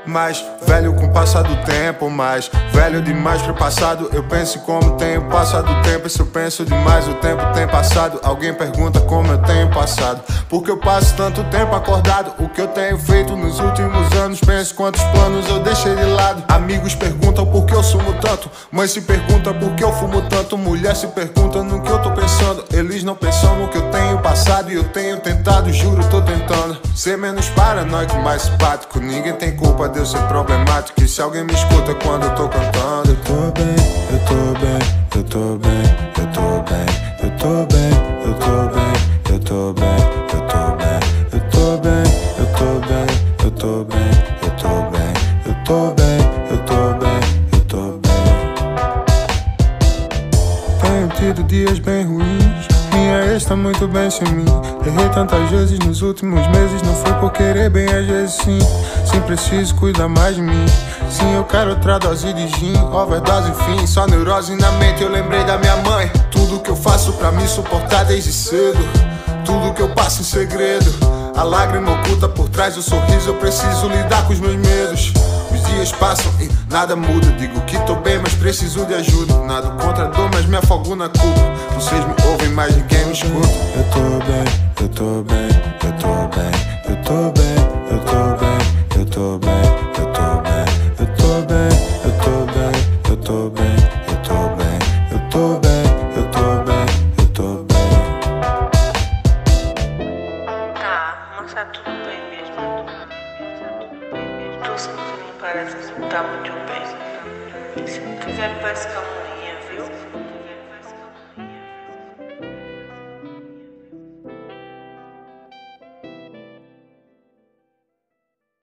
Mais velho com o passar do tempo, mais velho demais pro passado. Eu penso em como tenho passado o tempo. E se eu penso demais, o tempo tem passado. Alguém pergunta como eu tenho passado, porque eu passo tanto tempo acordado. O que eu tenho feito nos últimos anos, penso quantos planos eu deixei de lado. Amigos perguntam por que eu sumo tanto, mãe se pergunta por que eu fumo tanto, mulher se pergunta no que eu tô pensando. Eles não pensam no que eu tenho passado. E eu tenho tentado, juro, tô tentando ser menos paranoico, mais simpático. Ninguém tem culpa de eu ser problemático. E se alguém me escuta quando eu tô cantando, eu tô bem, eu tô bem, eu tô bem, eu tô bem, eu tô bem, eu tô bem, eu tô bem, eu tô bem, eu tô bem, eu tô bem, eu tô bem, eu tô bem, eu tô bem, eu tô bem, eu tô bem. Tenho tido dias bem ruins, minha ex tá muito bem sem mim. Errei tantas vezes nos últimos meses, não foi por querer bem, às vezes sim. Sim, preciso cuidar mais de mim. Sim, eu quero outra dose de gin, overdose, enfim. Só neurose na mente, eu lembrei da minha mãe. Tudo que eu faço pra me suportar desde cedo, tudo que eu passo em segredo. A lágrima oculta por trás do sorriso, eu preciso lidar com os meus medos. Os dias passam e nada muda. Digo que tô bem, mas preciso de ajuda. Nada contra a dor, mas me afogo na culpa. Vocês me ouvem, mas ninguém me escuta. Eu tô bem, eu tô bem, eu tô bem, eu tô bem, eu tô bem, eu tô bem, eu tô bem, eu tô bem, eu tô bem, eu tô bem, eu tô bem, eu tô bem, eu tô bem, eu tô bem. Tá, mas tá tudo bem mesmo. Tu sempre me parece que não tá muito bem. Se tu quiser me parece calminha, viu?